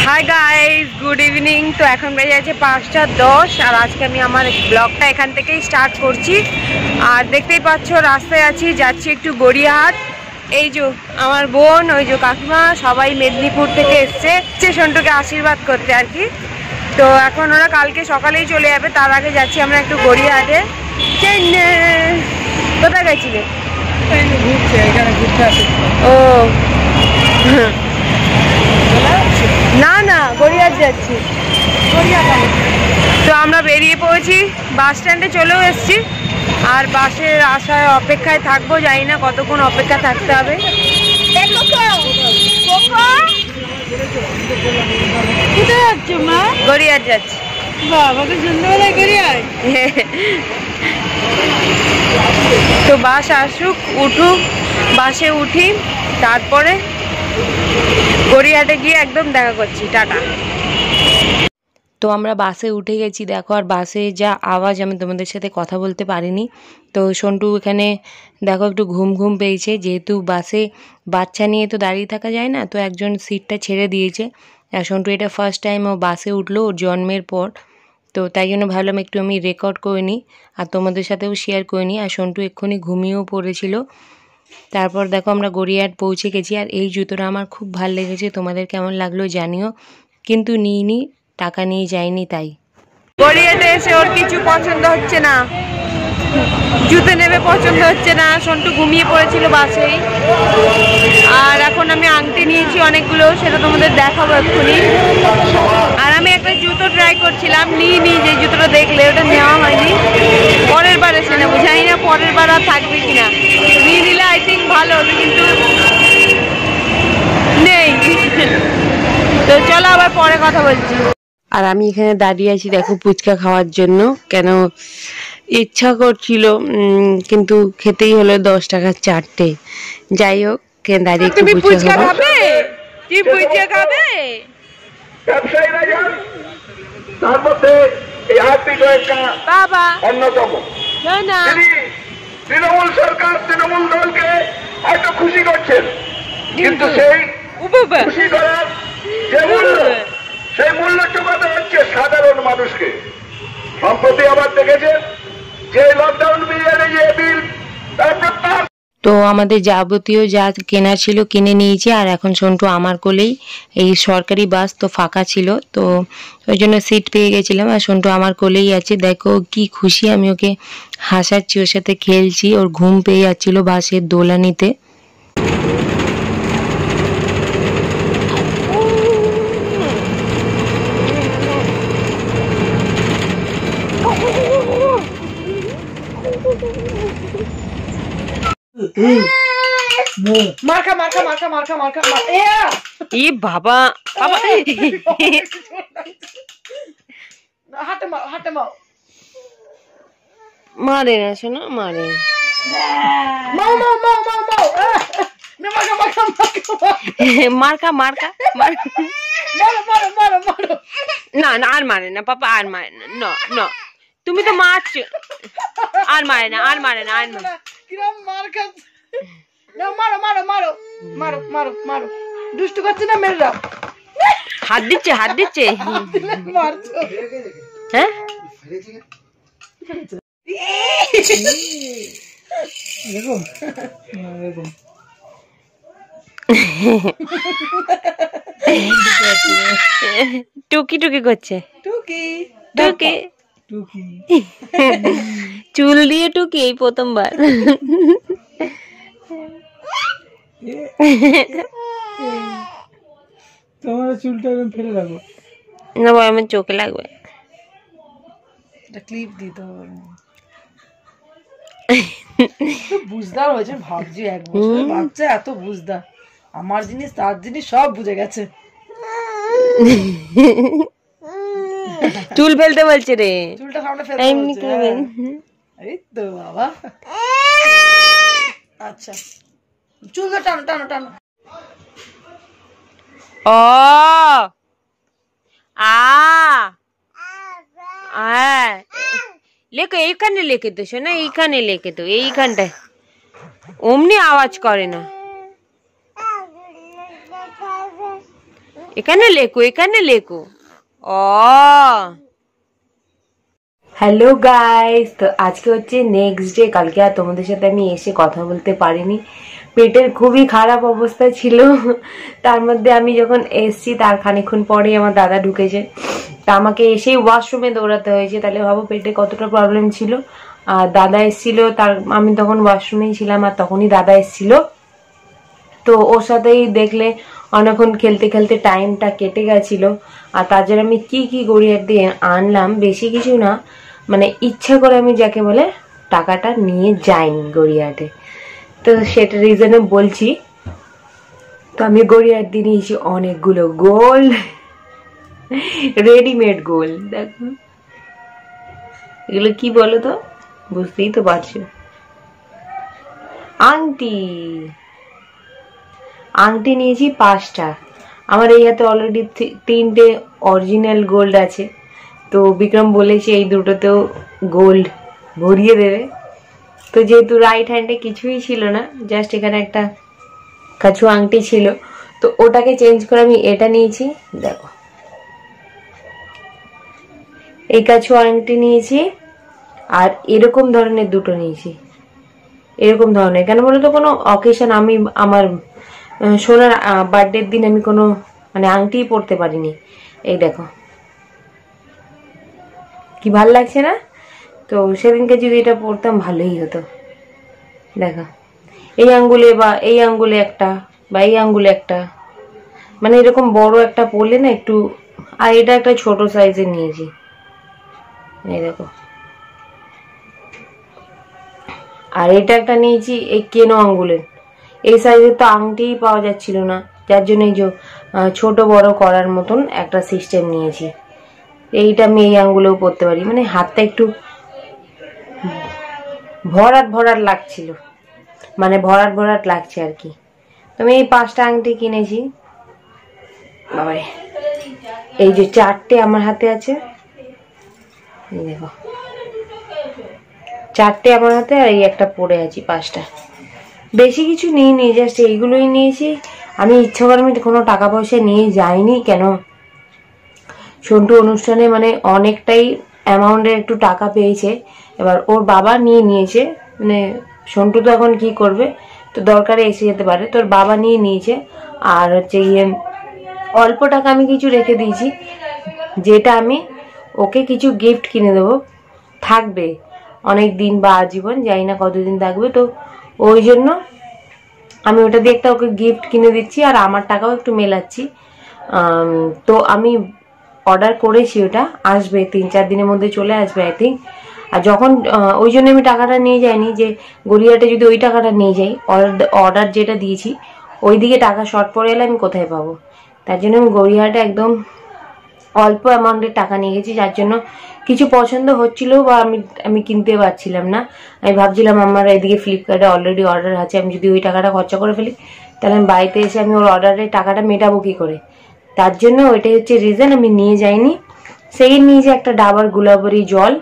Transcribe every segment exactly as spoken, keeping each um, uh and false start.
Hi guys, good evening. तो এখন বেজে আছে পাঁচটা দশ আর আজকে আমি আমার ব্লগটা এখান থেকেই স্টার্ট করছি। আর দেখতেই পাচ্ছ রাস্তায় আছি, যাচ্ছি একটু গড়িয়াহাট। এই যে আমার বোন, ওই যে কাকিমা, সবাই মেদিনীপুর থেকে এসছে সন্টুকে আশীর্বাদ করতে আর কি। তো এখন ওরা কালকে সকালেই চলে যাবে, তার আগে যাচ্ছি আমরা একটু গড়িয়াহাটে। কোথায় গেছিলে? ও না না, গড়িয়াহাট যাচ্ছি। তো আমরা বেরিয়ে পড়েছি, বাস স্ট্যান্ডে চলেও এসেছি। আর বাসের আসায় অপেক্ষায় থাকবো, জানি না কতক্ষণ অপেক্ষা থাকতে হবে। গড়িয়াহাট যাচ্ছি। তো বাস আসুক, উঠুক, বাসে উঠি, তারপরে গড়িয়াহাটে গিয়ে একদম দেখা করছি। টাটা। তো আমরা বাসে উঠে গেছি, দেখো। আর বাসে যা আওয়াজ, আমি তোমাদের সাথে কথা বলতে পারিনি। তো সন্টু এখানে দেখো একটু ঘুম ঘুম পেয়েছে, যেহেতু বাসে বাচ্চা নিয়ে তো দাঁড়িয়ে থাকা যায় না, তো একজন সিটটা ছেড়ে দিয়েছে। আর সন্টু এটা ফার্স্ট টাইম ও বাসে উঠলো ওর জন্মের পর। তো তাই জন্য ভাবলাম একটু আমি রেকর্ড করে নিই আর তোমাদের সাথেও শেয়ার করে নিই। আর সন্টু এক্ষুনি ঘুমিয়েও পড়েছিল। তারপর দেখো আমরা গড়িয়াহাট পৌঁছে গেছি। আর এই জুতোটা আমার খুব ভালো লেগেছে, তোমাদের কেমন লাগলো জানিও। কিন্তু নিইনি, টাকা নিয়ে যাইনি তাই। গড়িয়াহাটে এসে ওর কিছু পছন্দ হচ্ছে না, জুতো নেবে পছন্দ হচ্ছে না। সন্টু ঘুমিয়ে পড়েছিল বাসেই। আর এখন আমি আংটি নিয়েছি অনেকগুলো, সেটা তোমাদের দেখাবো এক্ষুনি। আর আমি একটা জুতো ট্রাই করছিলাম, নিইনি। যে জুতোটা দেখলে ওটা নেওয়া হয়নি, পরের বার এসে নেবো। জানি না পরের বার আর থাকবে কিনা। নিয়ে নিলে আই থিঙ্ক ভালো হতো, কিন্তু নেই। তো চলো আবার পরে কথা বলছি। আর আমি এখানে দাঁড়িয়ে আছি দেখো ফুচকা খাওয়ার জন্য। কেন ইচ্ছা করছিল, কিন্তু খেতেই হলো, দশ টাকার চারটে। যাই হোক, দাঁড়িয়ে একটু ফুচকা খাবে। কি ফুচকা খাবে? ব্যবসায়ীরা যান, তার মধ্যে এই আর্থিক একটা বাবা অন্যতম। না, তৃণমূল সরকার তৃণমূল দলকে হয়তো খুশি করছেন, কিন্তু সেই খুশি করার যে মূল্য, সেই মূল্য চোখাতে হচ্ছে সাধারণ মানুষকে। সম্প্রতি আবার দেখেছেন যে লকডাউন বিলের যে বিল, তার প্রত্যাহার। তো আমাদের যাবতীয় যা কেনা ছিল কিনে নিয়েছি। আর এখন সন্টু আমার কোলেই, এই সরকারি বাস তো ফাঁকা ছিল, তো ওই জন্য সিট পেয়ে গেছিলাম। আর সন্টু আমার কোলেই আছে, দেখো কি খুশি। আমি ওকে হাসাচ্ছি, ওর সাথে খেলছি। ওর ঘুম পেয়ে যাচ্ছিল বাসের দোলানিতে। মার্কা মার্কা মার্কা মার্কা মার্কা এ বাবা বাবা, হাতে মাও হাতে মাও। মারে না শোনা, মারে। মাও মাও মাও মাও মাও। মার্কা মার্কা মার্কা মার্কা মার্কা মারো মারো মারো মারো। না না, আর মারে না পাপা, আর মারে না। না না, তুমি তো মারছো। আর মারে না, আর মারে না, আর মারে। কিরম মার্কা। না, মারো মারো মারো মারো মারো মারো। দুষ্টু করছে না, মেরে দাও। হাত দিচ্ছে হাত দিচ্ছে। হ্যাঁ, টুকি টুকি করছে। টুকি টুকি টুকি, চুল দিয়ে টুকি এই প্রথমবার। তোমার চুলটা ফেলে রাখো না ভাই, আমার চোখে লাগবে। ক্লিপ দিতে হবে। বুঝদার হয়েছে ভাবছি, এক বছরের বাচ্চা এত বুঝদার। আমার জিনিস তার জিনিস সব বুঝে গেছে। চুল ফেলতে বলছে রে, চুলটা সামনে ফেলতে বলছে। এই তো বাবা। আচ্ছা, চুলটা টানো টানো টানো। ও আ হ্যাঁ, লেখো এইখানে, লিখে তো শোনা, এইখানে লিখে তো, এইখানটায়। অমনি আওয়াজ করে না। এখানে লেখো, এখানে লেখো। ও হ্যালো গাইস, তো আজকে হচ্ছে নেক্সট ডে। কালকে আর তোমাদের সাথে আমি এসে কথা বলতে পারিনি, পেটের খুবই খারাপ অবস্থা ছিল। তার মধ্যে আমি যখন এসছি তার খানিকক্ষণ পরেই আমার দাদা ঢুকেছে, তা আমাকে এসেই ওয়াশরুমে দৌড়াতে হয়েছে। তাহলে ভাবো পেটে কতটা প্রবলেম ছিল। আর দাদা এসেছিল, তার আমি তখন ওয়াশরুমেই ছিলাম, আর তখনই দাদা এসেছিল। তো ওর সাথেই দেখলে অনেকক্ষণ খেলতে খেলতে টাইমটা কেটে গেছিল। আর তার জন্য আমি কি কি গড়িয়ার দিয়ে আনলাম, বেশি কিছু না, মানে ইচ্ছা করে আমি যাকে বলে টাকাটা নিয়ে যাইনি গড়িয়াহাটে। তো সেটা রিজনে বলছি। তো আমি গড়িয়াহাট দিয়ে নিয়েছি অনেকগুলো গোল্ড, রেডিমেড গোল্ড। দেখো এগুলো কি বলো তো, বুঝতেই তো পারছো। আংটি, আংটি নিয়েছি পাঁচটা। আমার এই হাতে অলরেডি তিনটে অরিজিনাল গোল্ড আছে। তো বিক্রম বলেছে এই দুটোতেও গোল্ড ভরিয়ে দেবে। তো যেহেতু রাইট হ্যান্ডে কিছুই ছিল না, জাস্ট এখানে একটা কাছু আংটি ছিল, তো ওটাকে চেঞ্জ করে আমি এটা নিয়েছি। দেখো এই কাছু আংটি নিয়েছি, আর এরকম ধরনের দুটো নিয়েছি। এরকম ধরনের কেন বলো তো, কোনো অকেশন আমি আমার সোনার বার্থডের দিন আমি কোনো মানে আংটিই পরতে পারিনি। এই দেখো কি ভাল লাগছে না? তো সেদিনকে যদি এটা পরতাম ভালোই হতো। দেখো এই আঙ্গুলে বা এই আঙ্গুলে একটা বা এই আঙ্গুলে একটা, মানে এরকম বড় একটা পরলে না একটু। আর এটা একটা ছোট সাইজের নিয়েছি। এই দেখো, আর এটা একটা নিয়েছি এই কেনো আঙ্গুলের। এই সাইজের তো আংটিই পাওয়া যাচ্ছিল না, যার জন্য এই যে ছোট বড় করার মতন একটা সিস্টেম নিয়েছি। এইটা আমি এই আঙ্গুলেও পরতে পারি, মানে হাতটা একটু ভরাট ভরাট লাগছিল, মানে ভরাট ভরাট লাগছে আর কি। তো আমি এই পাঁচটা আংটি কিনেছি। বাবারে, এই যে চারটে আমার হাতে আছে, এই দেখো চারটে আমার হাতে, আর এই একটা পরে আছি। পাঁচটা, বেশি কিছু নিইনি, জাস্ট এইগুলোই নিয়েছি। আমি ইচ্ছা করে আমি কোনো টাকা পয়সা নিয়ে যাইনি, কেন সন্টু অনুষ্ঠানে মানে অনেকটাই অ্যামাউন্টের একটু টাকা পেয়েছে। এবার ওর বাবা নিয়ে নিয়েছে, মানে সন্টু তো এখন কি করবে, তো দরকারে এসে যেতে পারে, তোর বাবা নিয়ে নিয়েছে। আর হচ্ছে ইয়ে অল্প টাকা আমি কিছু রেখে দিয়েছি, যেটা আমি ওকে কিছু গিফট কিনে দেবো, থাকবে অনেক দিন বা আজীবন, জানি না কতদিন থাকবে। তো ওই জন্য আমি ওটা দিয়ে একটা ওকে গিফট কিনে দিচ্ছি, আর আমার টাকাও একটু মেলাচ্ছি। তো আমি অর্ডার করেছি, ওটা আসবে তিন চার দিনের মধ্যে চলে আসবে আই থিঙ্ক। আর যখন ওই জন্য আমি টাকাটা নিয়ে যাইনি, যে গড়িয়াহাটে যদি ওই টাকাটা নিয়ে যাই, অর্ডার যেটা দিয়েছি ওই দিকে টাকা শর্ট পড়ে এলে আমি কোথায় পাবো। তার জন্য আমি গড়িয়াহাটে একদম অল্প অ্যামাউন্টের টাকা নিয়ে গেছি, যার জন্য কিছু পছন্দ হচ্ছিল বা আমি আমি কিনতে পারছিলাম না। আমি ভাবছিলাম আমার এদিকে ফ্লিপকার্টে অলরেডি অর্ডার আছে, আমি যদি ওই টাকাটা খরচা করে ফেলি তাহলে আমি বাড়িতে এসে আমি ওর অর্ডারের টাকাটা মেটাবো কি করে। তার জন্য ওইটাই হচ্ছে রিজন আমি নিয়ে যাইনি। সেই নিয়েছি একটা ডাবার গুলাবরি জল,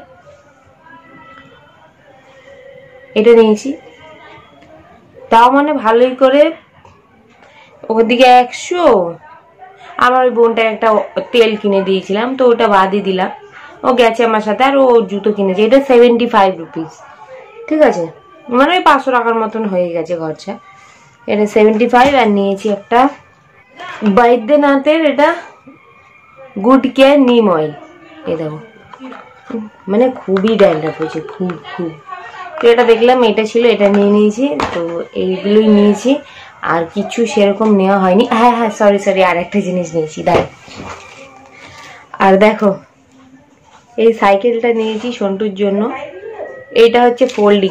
এটা নিয়েছি। তাও মানে ভালোই করে ওদিকে একশো। আমার ওই বোনটার একটা তেল কিনে দিয়েছিলাম, তো ওটা বাদই দিলাম, ও গেছে আমার সাথে। আর ও জুতো কিনেছে, এটা সেভেন্টি ফাইভ রুপিস, ঠিক আছে, মানে ওই পাঁচশো টাকার মতন হয়ে গেছে খরচা। এটা সেভেন্টি ফাইভ। আর নিয়েছি একটা বৈদ্যনাথের এটা গুড কেয়ার নিম অয়েল। এ দেখো মানে খুবই ড্যান্ড্রাফ হয়েছে, খুব খুব। তো এটা দেখলাম এটা ছিল, এটা নিয়ে নিয়েছি। তো এইগুলোই নিয়েছি, আর কিছু সেরকম নেওয়া হয়নি। হ্যাঁ হ্যাঁ সরি সরি আর একটা জিনিস নিয়েছি, দাঁড়। আর দেখো এই সাইকেলটা নিয়েছি সন্টুর জন্য। এটা হচ্ছে ফোল্ডিং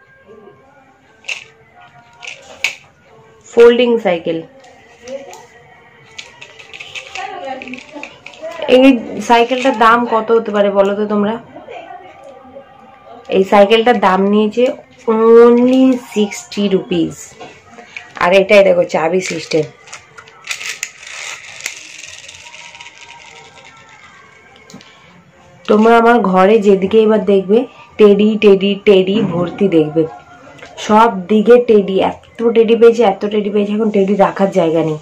ফোল্ডিং সাইকেল। এই সাইকেলটার দাম কত হতে পারে বলো তো তোমরা? এই সাইকেলটার দাম নিয়েছে অনলি সিক্সটি রুপিস। আর এটাই দেখো চাবি সিস্টেম। তোমরা আমার ঘরে যেদিকে এবার দেখবে টেডি টেডি টেডি ভর্তি দেখবে, সব দিকে টেডি। এত টেডি পেয়েছে এত টেডি পেয়েছে, এখন টেডি রাখার জায়গা নেই।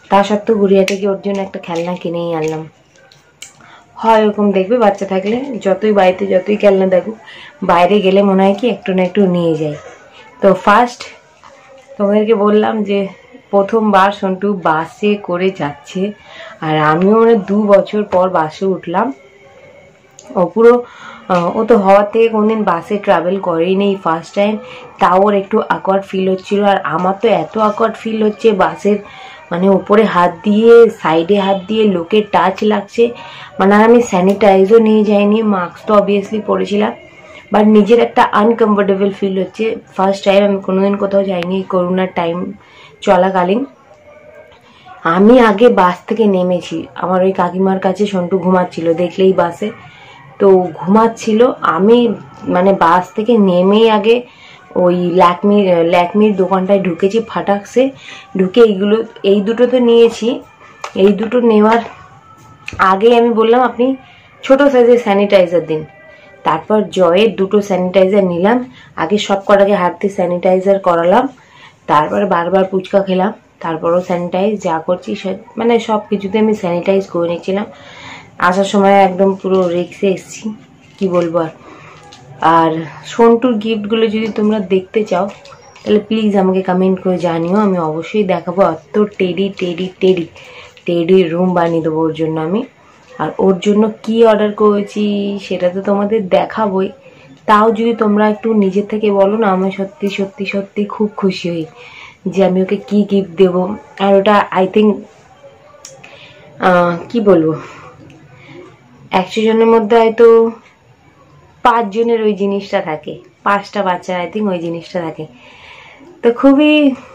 তা সত্ত্বেও গড়িয়াতে গিয়ে ওর জন্য একটা খেলনা কিনেই আনলাম। হয় ওরকম দেখবে বাচ্চা থাকলে, যতই বাড়িতে যতই খেলনা দেখুক, বাইরে গেলে মনে হয় কি একটু না একটু নিয়ে যায়। তো ফার্স্ট তোমাদেরকে বললাম যে প্রথমবার সন্টু বাসে করে যাচ্ছে, আর আমিও মানে দু বছর পর বাসে উঠলাম। ও পুরো ও তো হওয়ার থেকে কোনদিন বাসে ট্রাভেল করেই নেই, ফার্স্ট টাইম। তাও ওর একটু অকওয়ার্ড ফিল হচ্ছিল, আর আমার তো এত অকওয়ার্ড ফিল হচ্ছে বাসের মানে উপরে হাত দিয়ে সাইডে হাত দিয়ে লোকের টাচ লাগছে। মানে আর আমি স্যানিটাইজও নিয়ে যাইনি, মাস্ক তো অবভিয়াসলি পরেছিলাম, বাট নিজের একটা আনকমফোর্টেবল ফিল হচ্ছে। ফার্স্ট টাইম, আমি কোনোদিন কোথাও যাইনি করোনার টাইম চলাকালীন। আমি আগে বাস থেকে নেমেছি, আমার ওই কাকিমার কাছে সন্টু ঘুমাচ্ছিল, দেখলেই বাসে তো ঘুমাচ্ছিল। আমি মানে বাস থেকে নেমেই আগে ওই ল্যাকমি ল্যাকমির দোকানটায় ঢুকেছি ফাটাকসে, ঢুকে এইগুলো এই দুটো তো নিয়েছি। এই দুটো নেওয়ার আগে আমি বললাম আপনি ছোট সাইজের স্যানিটাইজার দিন। তারপর জয়ের দুটো স্যানিটাইজার নিলাম, আগে সব কটাকে হাত দিয়ে স্যানিটাইজার করালাম, তারপর বারবার পুচকা খেলাম, তারপরও স্যানিটাইজ যা করছি মানে সব কিছুতে আমি স্যানিটাইজ করে নিচ্ছিলাম। আসার সময় একদম পুরো রিক্সে এসেছি, কি বলবো। আর আর সন্টুর গিফটগুলো যদি তোমরা দেখতে চাও তাহলে প্লিজ আমাকে কমেন্ট করে জানিও, আমি অবশ্যই দেখাবো। অত টেডি টেডি টেডি টেডির রুম বানিয়ে দেবো ওর জন্য আমি। আর ওর জন্য কি অর্ডার করেছি সেটা তো তোমাদের দেখাবোই, তাও যদি তোমরা একটু নিজের থেকে বলো না, আমি সত্যি সত্যি সত্যি খুব খুশি হই যে আমি ওকে কি গিফট দেবো। আর ওটা আই থিঙ্ক কি বলবো, একশো জনের মধ্যে হয়তো পাঁচ জনের ওই জিনিসটা থাকে, পাঁচটা বাচ্চার আই থিঙ্ক ওই জিনিসটা থাকে। তো খুবই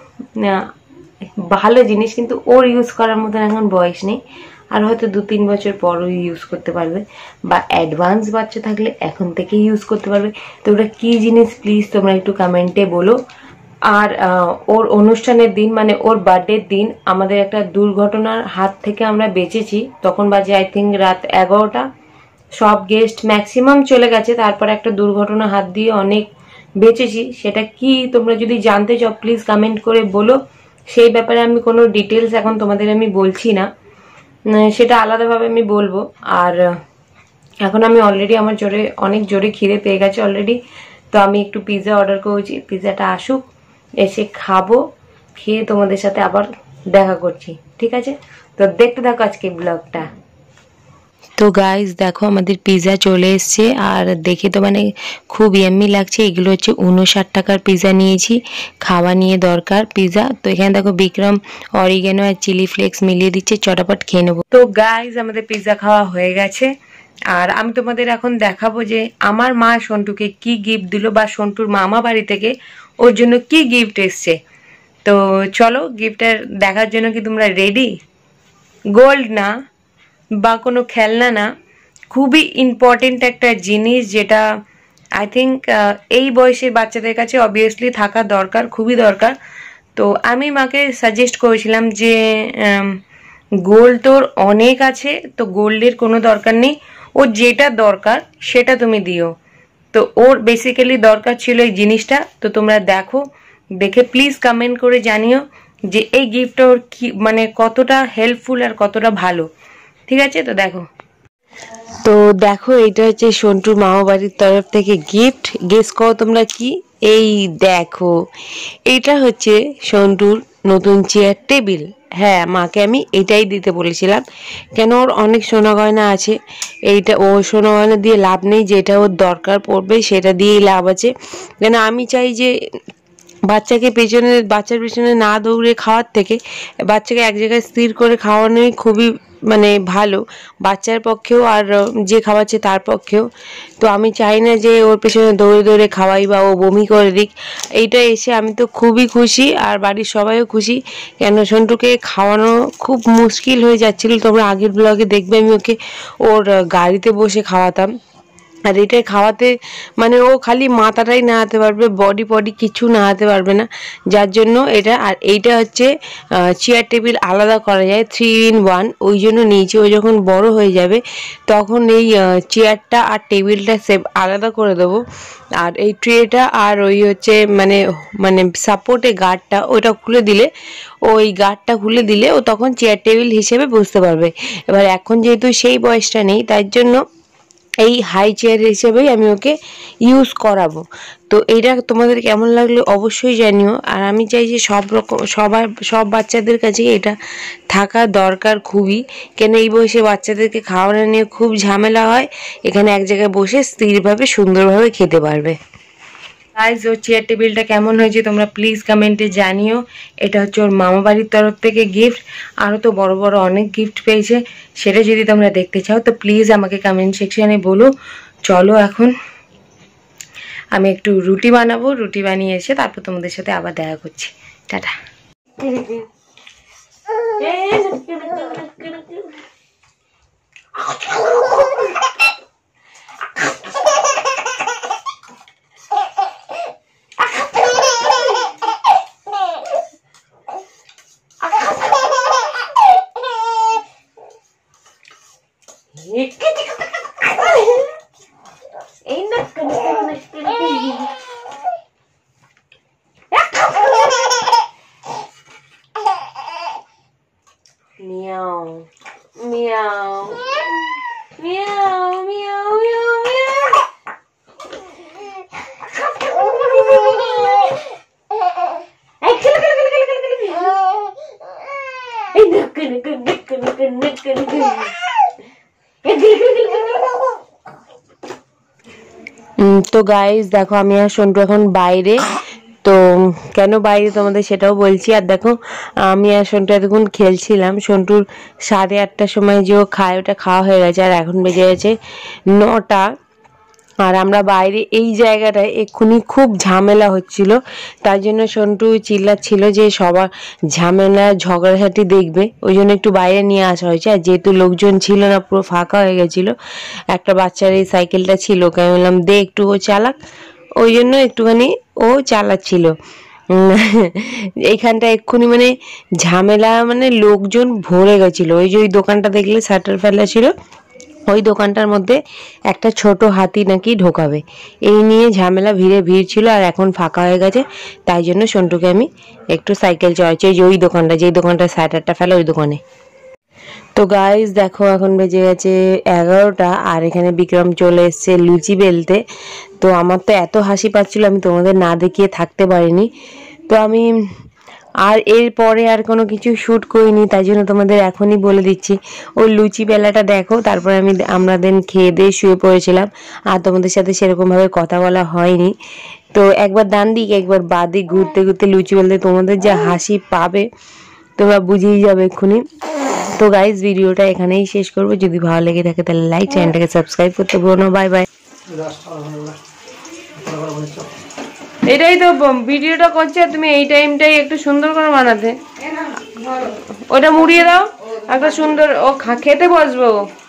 ভালো জিনিস, কিন্তু ওর ইউজ করার মতন এখন বয়স নেই, আর হয়তো দু তিন বছর পরও ইউজ করতে পারবে, বা অ্যাডভান্স বাচ্চা থাকলে এখন থেকে ইউজ করতে পারবে। তো ওটা কী জিনিস প্লিজ তোমরা একটু কমেন্টে বলো। আর ওর অনুষ্ঠানের দিন মানে ওর বার্থডের দিন আমাদের একটা দুর্ঘটনার হাত থেকে আমরা বেঁচেছি। তখন বাজে আই থিঙ্ক রাত এগারোটা, সব গেস্ট ম্যাক্সিমাম চলে গেছে, তারপর একটা দুর্ঘটনা হাত দিয়ে অনেক বেঁচেছি। সেটা কি তোমরা যদি জানতে চাও প্লিজ কমেন্ট করে বলো। সেই ব্যাপারে আমি কোনো ডিটেলস এখন তোমাদের আমি বলছি না, সেটা আলাদাভাবে আমি বলবো। আর এখন আমি অলরেডি আমার জোরে অনেক জোরে খিদে পেয়ে গেছে অলরেডি, তো আমি একটু পিৎজা অর্ডার করেছি, পিৎজাটা আসুক, এসে খাবো, খেয়ে তোমাদের সাথে আবার দেখা করছি, ঠিক আছে? তো দেখতে থাকো আজকে ব্লগটা। তো গাইজ দেখো আমাদের পিৎজা চলে এসছে, আর দেখে তো মানে খুব ইয়াম্মি লাগছে। এগুলো হচ্ছে উনষাট টাকার পিৎজা নিয়েছি, খাওয়া নিয়ে দরকার পিৎজা। তো এখানে দেখো বিক্রম অরিগেনো আর চিলি ফ্লেক্স মিলিয়ে দিচ্ছে, চটাপট খেয়ে নেবো। তো গাইজ আমাদের পিৎজা খাওয়া হয়ে গেছে, আর আমি তোমাদের এখন দেখাবো যে আমার মা সন্টুকে কি গিফট দিল, বা সন্টুর মামা বাড়ি থেকে ওর জন্য কি গিফট এসছে। তো চলো গিফটের দেখার জন্য কি তোমরা রেডি? গোল্ড না বা কোনো খেলনা না, খুবই ইম্পর্টেন্ট একটা জিনিস যেটা আই থিঙ্ক এই বয়সের বাচ্চাদের কাছে অবভিয়াসলি থাকা দরকার, খুবই দরকার। তো আমি মাকে সাজেস্ট করেছিলাম যে গোল্ড তোর অনেক আছে, তো গোল্ডের কোনো দরকার নেই, ওর যেটা দরকার সেটা তুমি দিও। তো ওর বেসিক্যালি দরকার ছিল এই জিনিসটা। তো তোমরা দেখো, দেখে প্লিজ কমেন্ট করে জানিও যে এই গিফটটা ওর কি মানে কতটা হেল্পফুল আর কতটা ভালো, ঠিক আছে? তো দেখো, তো দেখো এটা হচ্ছে সন্টুর মামা বাড়ির তরফ থেকে গিফট। গেস করো তোমরা কি? এই দেখো, এটা হচ্ছে সন্টুর নতুন চেয়ার টেবিল। হ্যাঁ, মাকে আমি এটাই দিতে বলেছিলাম, কেন ওর অনেক সোনা গয়না আছে, এইটা ও সোনা গয়না দিয়ে লাভ নেই, যেটা ওর দরকার পড়বে সেটা দিয়েই লাভ আছে। কেন আমি চাই যে বাচ্চাকে পেছনে বাচ্চার পেছনে না দৌড়ে খাওয়ার থেকে বাচ্চাকে এক জায়গায় স্থির করে খাওয়ানোই খুবই মানে ভালো, বাচ্চার পক্ষেও আর যে খাওয়াচ্ছে তার পক্ষেও। তো আমি চাই না যে ওর পেছনে দৌড়ে দৌড়ে খাওয়াই বা ও বমি করে দিক। এইটা এসে আমি তো খুবই খুশি, আর বাড়ির সবাইও খুশি, কেন সন্টুকে খাওয়ানো খুব মুশকিল হয়ে যাচ্ছিল। তোমরা আগের ব্লগে দেখবে আমি ওকে ওর গাড়িতে বসে খাওয়াতাম, আর এটা খাওয়াতে মানে ও খালি মাথাটাই নাড়াতে পারবে, বডি বডি কিছু নাড়াতে পারবে না, যার জন্য এটা। আর এইটা হচ্ছে চেয়ার টেবিল আলাদা করা যায়, থ্রি ইন ওয়ান, ওই জন্য নিচে ও যখন বড় হয়ে যাবে তখন এই চেয়ারটা আর টেবিলটা সেভ আলাদা করে দেবো। আর এই ট্রেটা আর ওই হচ্ছে মানে মানে সাপোর্টে গার্ডটা ওইটা খুলে দিলে, ওই গার্ডটা খুলে দিলে ও তখন চেয়ার টেবিল হিসেবে বুঝতে পারবে। এবার এখন যেহেতু সেই বয়সটা নেই, তার জন্য এই হাই চেয়ার হিসেবেই আমি ওকে ইউজ করাবো। তো এইটা তোমাদের কেমন লাগলো অবশ্যই জানিও। আর আমি চাই যে সব রকম সবার সব বাচ্চাদের কাছে এটা থাকা দরকার খুবই, কেন এই বয়সে বাচ্চাদেরকে খাওয়ানো নিয়ে খুব ঝামেলা হয়, এখানে এক জায়গায় বসে স্থিরভাবে সুন্দরভাবে খেতে পারবে। গাইস, ওর চেয়ার টেবিলটা কেমন হয়েছে তোমরা প্লিজ কমেন্টে জানিও। এটা হচ্ছে ওর মামা বাড়ির তরফ থেকে গিফট, আরও তো বড় বড় অনেক গিফট পেয়েছে, সেটা যদি তোমরা দেখতে চাও তো প্লিজ আমাকে কমেন্ট সেকশানে বলো। চলো এখন আমি একটু রুটি বানাবো, রুটি বানিয়ে এসে তারপর তোমাদের সাথে আবার দেখা করছি। Tata. Meow, meow, meow, meow, meow, meow. Hey, kill, kill, kill, kill, kill, kill. Hey, look, look, look, look, look, look, look, look. Hey, kill, kill, kill, kill, kill. তো গাইস দেখো আমি আর সন্টু এখন বাইরে, তো কেন বাইরে তোমাদের সেটাও বলছি। আর দেখো আমি আর সন্টু এতক্ষণ খেলছিলাম, সন্টুর সাড়ে আটটার সময় যে ও খায় ওটা খাওয়া হয়ে গেছে, আর এখন বেজে গেছে নটা। আর আমরা বাইরে এই জায়গাটায় এক্ষুনি খুব ঝামেলা হচ্ছিল, তার জন্য সন্টু চিল্লাচ্ছিল যে সবার ঝামেলা ঝগড়াঝাটি দেখবে, ওই জন্য একটু বাইরে নিয়ে আসা হয়েছে। আর যেহেতু লোকজন ছিল না, পুরো ফাঁকা হয়ে গেছিলো, একটা বাচ্চার এই সাইকেলটা ছিল, ওকে আমি বললাম দে একটু ও চালাক, ওই জন্য একটুখানি ও চালাচ্ছিল। এইখানটা এক্ষুনি মানে ঝামেলা, মানে লোকজন ভরে গেছিল। ওই যে ওই দোকানটা দেখলে শাটার ফেলা ছিল, ওই দোকানটার মধ্যে একটা ছোট হাতি নাকি ঢোকাবে, এই নিয়ে ঝামেলা, ভিড়ে ভিড় ছিল। আর এখন ফাঁকা হয়ে গেছে, তাই জন্য সন্টুকে আমি একটু সাইকেল চালাচ্ছি, ওই যে ওই দোকানটা, যেই দোকানটা শাটারটা ফেলা ওই দোকানে। তো গাইস দেখো এখন বেজে গেছে এগারোটা, আর এখানে বিক্রম চলে এসছে লুচি বেলতে। তো আমার তো এত হাসি পাচ্ছিল, আমি তোমাদের না দেখিয়ে থাকতে পারিনি। তো আমি আর এরপরে আর কোনো কিছু শ্যুট করিনি, তাই জন্য তোমাদের এখনই বলে দিচ্ছি। ওই লুচি বেলাটা দেখো, তারপরে আমি আমরা দেন খেয়ে দিয়ে শুয়ে পড়েছিলাম, আর তোমাদের সাথে সেরকমভাবে কথা বলা হয়নি। তো একবার ডান দিক একবার বাঁ দিক ঘুরতে ঘুরতে লুচি বেলতে তোমাদের যা হাসি পাবে তোমরা বুঝেই যাবে এক্ষুনি। তো গাইজ ভিডিওটা এখানেই শেষ করবো, যদি ভালো লেগে থাকে তাহলে লাইক, চ্যানেলটাকে সাবস্ক্রাইব করতে ভুলো না। Bye bye. এটাই তো ভিডিওটা করছে, তুমি এই টাইমটাই একটু সুন্দর করে বানাতে, ওটা মুড়িয়ে দাও একটা সুন্দর, ও খেতে বসবো।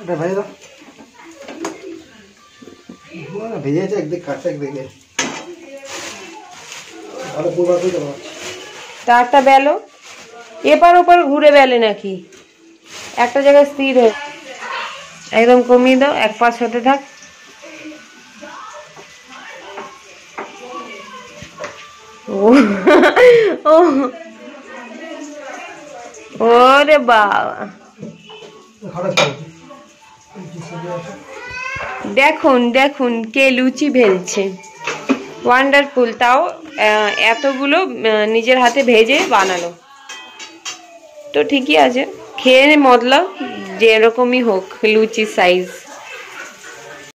তারটা বেলো এপার ওপার ঘুরে বেলে নাকি, একটা জায়গায় স্থির হয়ে একদম কমিয়ে দাও, এক পাশ হতে থাক। ও ওরে বাবা, দেখুন দেখুন কে লুচি ভেলছে, ওয়ান্ডারফুল। তাও এতগুলো নিজের হাতে ভেজে বানালো, তো ঠিকই আছে, খেয়ে মতলব যেরকমই হোক লুচি সাইজ।